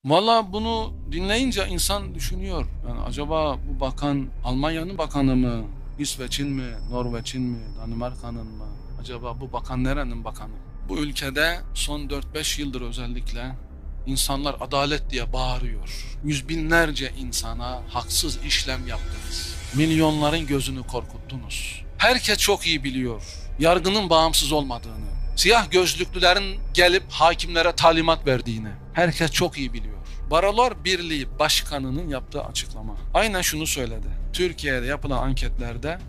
Valla bunu dinleyince insan düşünüyor. Yani acaba bu bakan Almanya'nın bakanı mı? İsveç'in mi? Norveç'in mi? Danimarka'nın mı? Acaba bu bakan nerenin bakanı? Bu ülkede son 4-5 yıldır özellikle insanlar adalet diye bağırıyor. Yüz binlerce insana haksız işlem yaptınız. Milyonların gözünü korkuttunuz. Herkes çok iyi biliyor yargının bağımsız olmadığını. Siyah gözlüklülerin gelip hakimlere talimat verdiğini herkes çok iyi biliyor. Barolar Birliği Başkanı'nın yaptığı açıklama aynen şunu söyledi. Türkiye'de yapılan anketlerde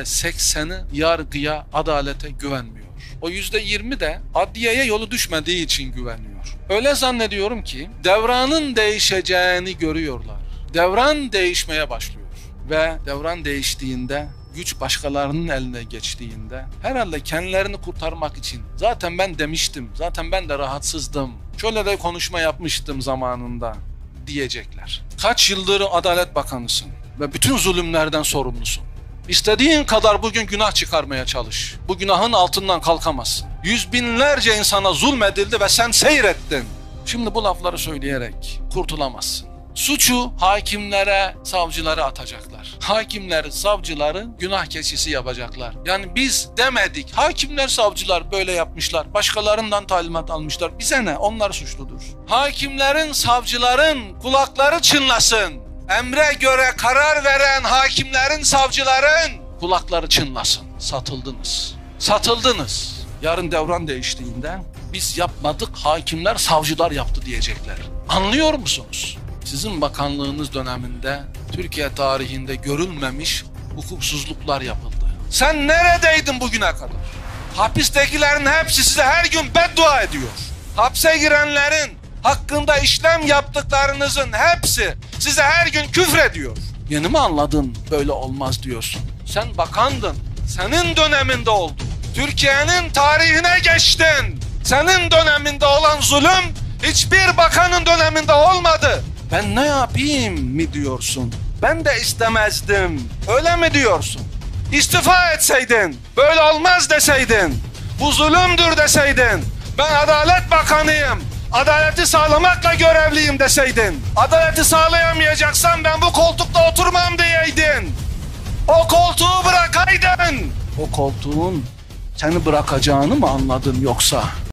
%80'i yargıya, adalete güvenmiyor. O %20 de adliyeye yolu düşmediği için güveniyor. Öyle zannediyorum ki devranın değişeceğini görüyorlar. Devran değişmeye başlıyor ve devran değiştiğinde, güç başkalarının eline geçtiğinde herhalde kendilerini kurtarmak için zaten ben demiştim, zaten ben de rahatsızdım, şöyle de konuşma yapmıştım zamanında diyecekler. Kaç yıldır Adalet Bakanısın ve bütün zulümlerden sorumlusun. İstediğin kadar bugün günah çıkarmaya çalış. Bu günahın altından kalkamazsın. Yüz binlerce insana zulmedildi ve sen seyrettin. Şimdi bu lafları söyleyerek kurtulamazsın. Suçu hakimlere, savcılara atacaklar. Hakimler, savcıları günah keçisi yapacaklar. Yani biz demedik. Hakimler, savcılar böyle yapmışlar. Başkalarından talimat almışlar. Bize ne? Onlar suçludur. Hakimlerin, savcıların kulakları çınlasın. Emre göre karar veren hakimlerin, savcıların kulakları çınlasın. Satıldınız. Satıldınız. Yarın devran değiştiğinde biz yapmadık, hakimler, savcılar yaptı diyecekler. Anlıyor musunuz? Sizin bakanlığınız döneminde Türkiye tarihinde görülmemiş hukuksuzluklar yapıldı. Sen neredeydin bugüne kadar? Hapistekilerin hepsi size her gün beddua ediyor. Hapse girenlerin hakkında işlem yaptıklarınızın hepsi size her gün küfrediyor. Yeni mi anladın böyle olmaz diyorsun? Sen bakandın. Senin döneminde oldu. Türkiye'nin tarihine geçtin. Senin döneminde olan zulüm hiçbir bakanın döneminde olmadı. Ben ne yapayım mi diyorsun? Ben de istemezdim. Öyle mi diyorsun? İstifa etseydin, böyle olmaz deseydin, bu zulümdür deseydin, ben Adalet Bakanıyım, adaleti sağlamakla görevliyim deseydin, adaleti sağlayamayacaksan ben bu koltukta oturmam diyeydin. O koltuğu bırakaydın. O koltuğun seni bırakacağını mı anladın yoksa?